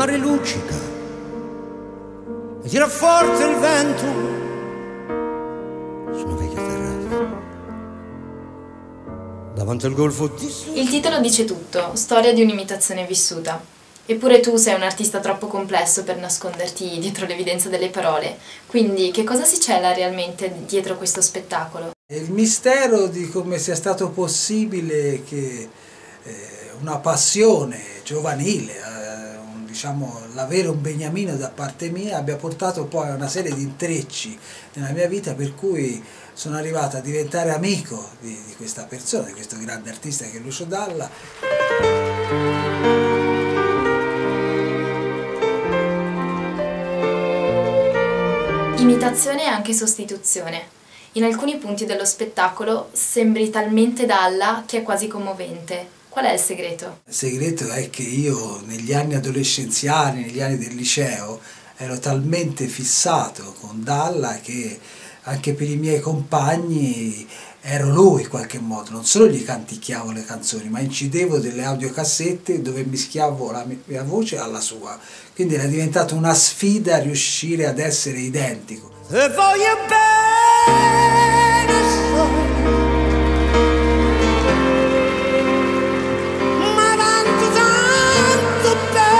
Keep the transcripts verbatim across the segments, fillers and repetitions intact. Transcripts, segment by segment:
mare luccica e tira forte il vento su una vecchia terrazza davanti al golfo di Sud. Il titolo dice tutto, storia di un'imitazione vissuta. Eppure tu sei un artista troppo complesso per nasconderti dietro l'evidenza delle parole. Quindi che cosa si cela realmente dietro questo spettacolo? Il mistero di come sia stato possibile che eh, una passione giovanile, eh, un, diciamo l'avere un beniamino da parte mia, abbia portato poi a una serie di intrecci nella mia vita per cui sono arrivato a diventare amico di, di questa persona, di questo grande artista che è Lucio Dalla. Imitazione e anche sostituzione. In alcuni punti dello spettacolo sembri talmente Dalla che è quasi commovente. Qual è il segreto? Il segreto è che io negli anni adolescenziali, negli anni del liceo, ero talmente fissato con Dalla che anche per i miei compagni ero lui in qualche modo. Non solo gli canticchiavo le canzoni, ma incidevo delle audiocassette dove mischiavo la mia voce alla sua. Quindi era diventata una sfida riuscire ad essere identico. Se voglio bene ma tanto tanto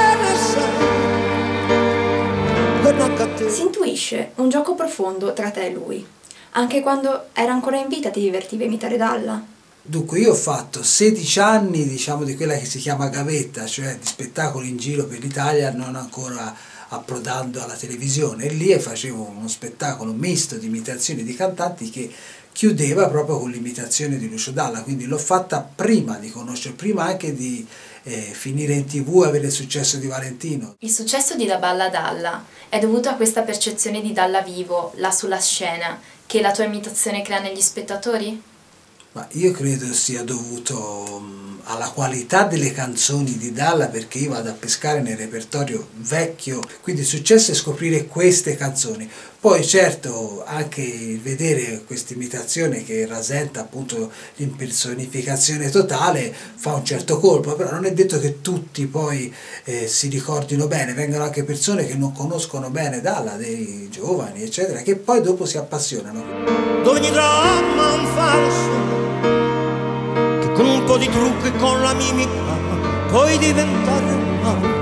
bene Si intuisce un gioco profondo tra te e lui. Anche quando era ancora in vita ti divertiva a imitare Dalla? Dunque io ho fatto sedici anni, diciamo, di quella che si chiama gavetta, cioè di spettacoli in giro per l'Italia, non ancora approdando alla televisione, e lì facevo uno spettacolo misto di imitazioni di cantanti che chiudeva proprio con l'imitazione di Lucio Dalla, quindi l'ho fatta prima di conoscere, prima anche di eh, finire in tv e avere il successo di Valentino. Il successo di La Balla Dalla è dovuto a questa percezione di Dalla vivo, là sulla scena, che la tua imitazione crea negli spettatori? Ma io credo sia dovuto um, alla qualità delle canzoni di Dalla, perché io vado a pescare nel repertorio vecchio, quindi il successo è scoprire queste canzoni. Poi certo anche il vedere questa imitazione che rasenta appunto l'impersonificazione totale fa un certo colpo, però non è detto che tutti poi eh, si ricordino bene, vengono anche persone che non conoscono bene Dalla, dei giovani eccetera, che poi dopo si appassionano. Ogni dramma un falso che con un po' di trucco e con la mimica puoi diventare un altro.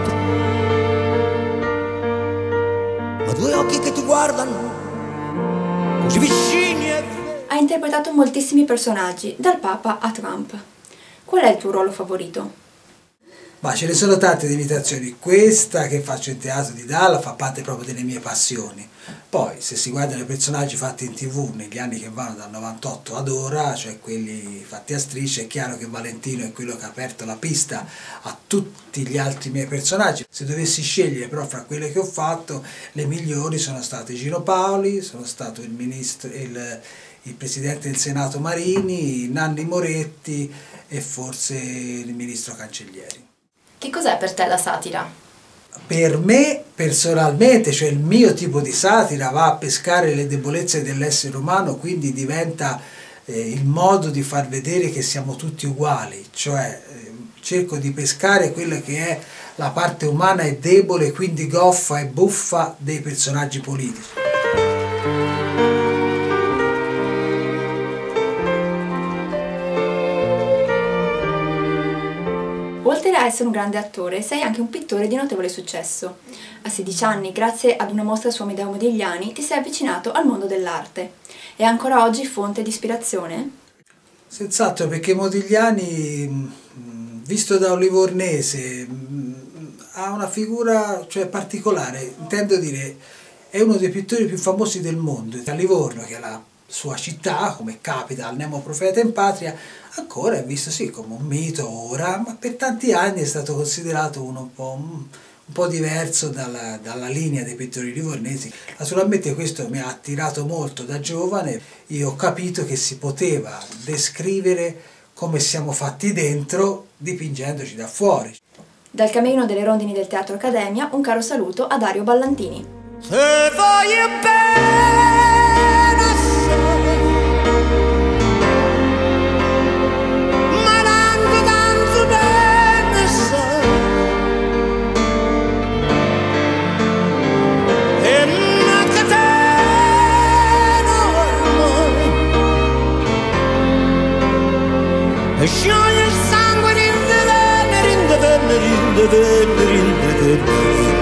Ma due occhi che ti guardano così vicini e veri. Hai interpretato moltissimi personaggi, dal Papa a Trump. Qual è il tuo ruolo favorito? Ma ce ne sono tante di imitazioni, questa che faccio in teatro di Dalla fa parte proprio delle mie passioni. Poi se si guardano i personaggi fatti in tv negli anni che vanno dal novantotto ad ora, cioè quelli fatti a strisce, è chiaro che Valentino è quello che ha aperto la pista a tutti gli altri miei personaggi. Se dovessi scegliere però fra quelle che ho fatto, le migliori sono state Gino Paoli, sono stato il, ministro, il, il presidente del Senato Marini, Nanni Moretti e forse il ministro Cancellieri. Che cos'è per te la satira? Per me personalmente, cioè il mio tipo di satira va a pescare le debolezze dell'essere umano, quindi diventa eh, il modo di far vedere che siamo tutti uguali, cioè eh, cerco di pescare quella che è la parte umana e debole, quindi goffa e buffa dei personaggi politici. Oltre a essere un grande attore, sei anche un pittore di notevole successo. A sedici anni, grazie ad una mostra su Amedeo Modigliani, ti sei avvicinato al mondo dell'arte. È ancora oggi fonte di ispirazione? Senz'altro, perché Modigliani, visto da un livornese, ha una figura, cioè, particolare. Intendo dire, è uno dei pittori più famosi del mondo. A Livorno, che è la sua città, come capita al Nemo Profeta in Patria, ancora è visto sì come un mito ora, ma per tanti anni è stato considerato uno un po', un po' diverso dalla, dalla linea dei pittori livornesi. Naturalmente questo mi ha attirato molto da giovane, io ho capito che si poteva descrivere come siamo fatti dentro dipingendoci da fuori. Dal camerino delle rondini del Teatro Accademia un caro saluto a Dario Ballantini. Se voglio bene e scioglie il sangue, rinde Venere, rinde Venere, rinde Venere, rinde Venere.